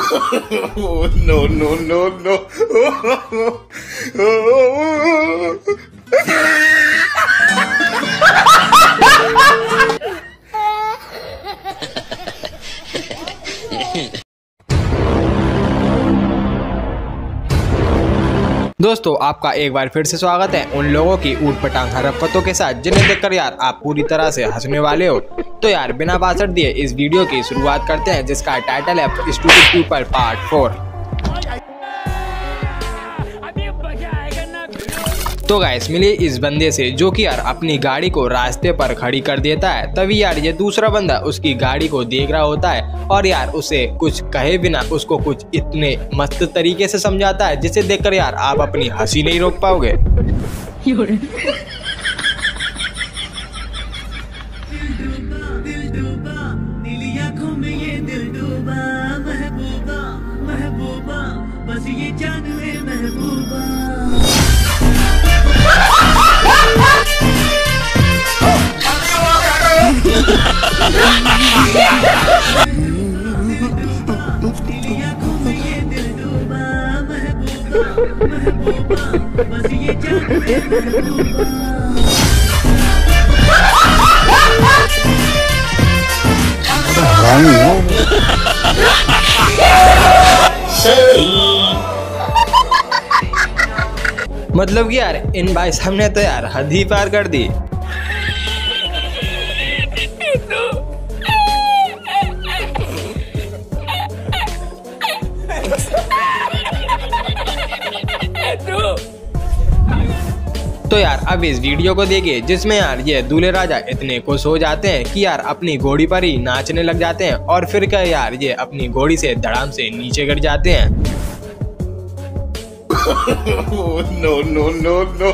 Oh, no, no, no, no. दोस्तों आपका एक बार फिर से स्वागत है उन लोगों की ऊटपटांग हरकतों के साथ जिन्हें देखकर यार आप पूरी तरह से हंसने वाले हो। तो यार बिना बासर दिए इस वीडियो की शुरुआत करते हैं जिसका टाइटल है स्टूपिड पीपल पार्ट 4। तो गाइस मिले इस बंदे से जो कि यार अपनी गाड़ी को रास्ते पर खड़ी कर देता है। तभी यार ये दूसरा बंदा उसकी गाड़ी को देख रहा होता है और यार उसे कुछ कहे बिना उसको कुछ इतने मस्त तरीके से समझाता है जिसे देखकर यार आप अपनी हंसी नहीं रोक पाओगे। मतलब कि यार इन भाई साहब ने तो यार हद ही पार कर दी। तो यार अब इस वीडियो को देखिए जिसमें यार ये दूल्हे राजा इतने खुश हो जाते हैं कि यार अपनी घोड़ी पर ही नाचने लग जाते हैं और फिर क्या यार ये अपनी घोड़ी से धड़ाम से नीचे गिर जाते हैं। No, no, no, no.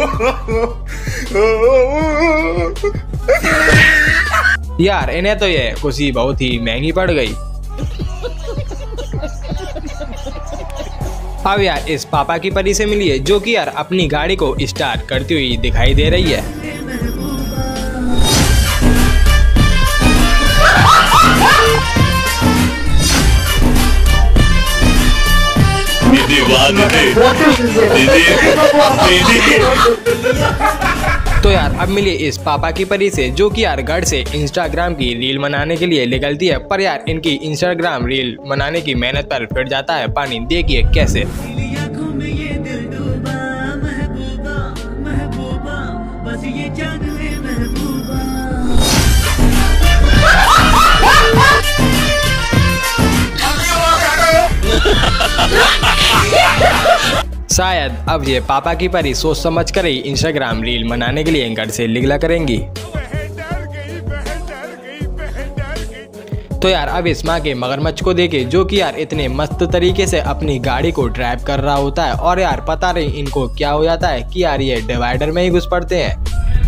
यार इन्हें तो ये खुशी बहुत ही महंगी पड़ गई। अब यार इस पापा की परी से मिलिए जो कि यार अपनी गाड़ी को स्टार्ट करती हुई दिखाई दे रही है। तो यार अब मिलिए इस पापा की परी से जो कि यार घर से इंस्टाग्राम की रील बनाने के लिए निकलती है पर यार इनकी इंस्टाग्राम रील बनाने की मेहनत पर फिर जाता है पानी। देखिए कैसे। शायद अब ये पापा की परी सोच समझ कर ही इंस्टाग्राम रील बनाने के लिए घर से निकला करेंगी। तो यार अब इस माँ के मगरमच्छ को देखे जो कि यार इतने मस्त तरीके से अपनी गाड़ी को ड्राइव कर रहा होता है और यार पता नहीं इनको क्या हो जाता है कि यार ये डिवाइडर में ही घुस पड़ते हैं।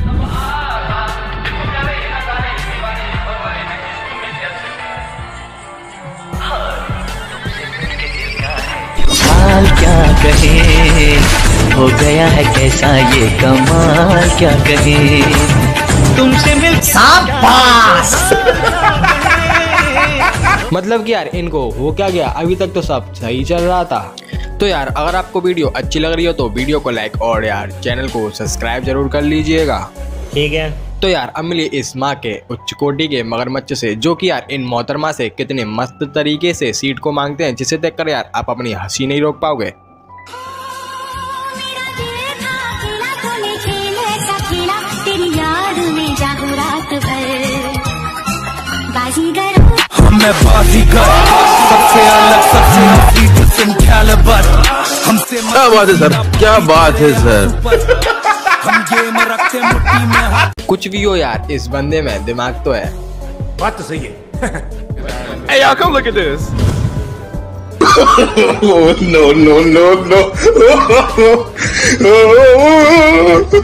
क्या कहे हो गया है कैसा ये कमाल, क्या कहे तुमसे मिल शाबाश। मतलब कि यार इनको हो क्या गया, अभी तक तो सब सही चल रहा था। तो यार अगर आपको वीडियो अच्छी लग रही हो तो वीडियो को लाइक और यार चैनल को सब्सक्राइब जरूर कर लीजिएगा, ठीक है। तो यार अब मिलिए इस माँ के उच्च कोटि के मगरमच्छ से जो कि यार इन मोहतरमा से कितने मस्त तरीके से सीट को मांगते हैं जिसे देखकर यार आप अपनी हंसी नहीं रोक पाओगे। मैं बाजीगर सबसे अलग सबसे हसीन कैलिबर हमसे। क्या बात है सर, क्या बात है सर। हम गेम रखते मुट्ठी में। कुछ भी हो यार इस बंदे में दिमाग तो है। बात तो सही है। Hey y'all, come look at this. Oh, no, no, no, no.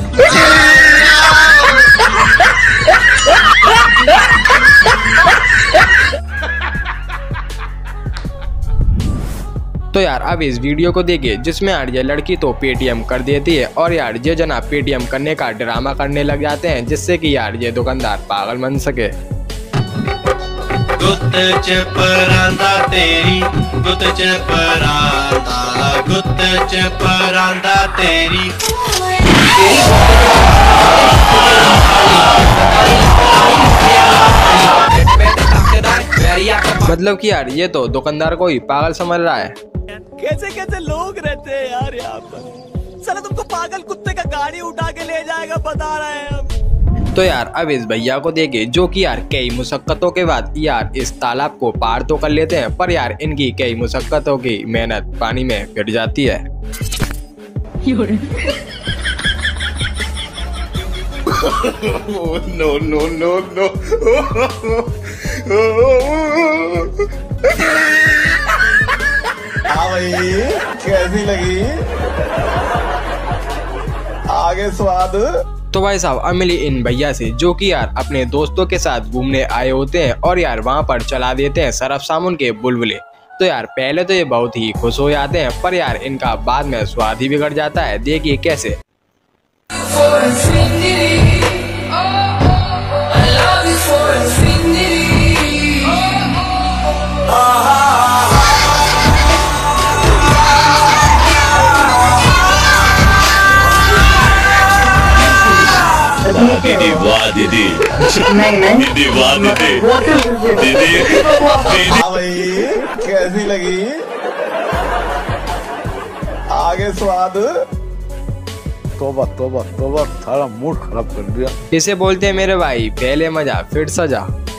तो यार अब इस वीडियो को देखिए जिसमें यार ये लड़की तो पेटीएम कर देती है और यार ये जना पेटीएम करने का ड्रामा करने लग जाते हैं जिससे कि यार ये दुकानदार पागल बन सके। गुत्त च परांदा तेरी गुत्त च परांदा तेरी। मतलब कि यार ये तो दुकानदार को ही पागल समझ रहा है। कैसे कैसे लोग रहते हैं यार यहाँ पर। साला तुमको पागल कुत्ते का गाड़ी उठा के ले जाएगा बता रहे हैं हम। तो यार अब इस भैया को देखे जो कि यार कई मुशक्कतों के बाद यार इस तालाब को पार तो कर लेते हैं, पर यार इनकी कई मुशक्कतों की मेहनत पानी में फिर जाती है। No, no, no, no. हाँ भाई कैसी लगी आगे स्वाद। तो भाई साहब अब मिली इन भैया से जो कि यार अपने दोस्तों के साथ घूमने आए होते हैं और यार वहाँ पर चला देते हैं सरफ सामुन के बुलबुले। तो यार पहले तो ये बहुत ही खुश हो जाते हैं, पर यार इनका बाद में स्वाद ही बिगड़ जाता है। देखिए कैसे। दीदी वाह दीदी, दीदी वाह दीदी, दीदी। हाँ भाई कैसी लगी आगे स्वाद। तोबा तोबा तोबा सारा मूड खराब कर दिया। इसे बोलते हैं मेरे भाई पहले मजा फिर सजा।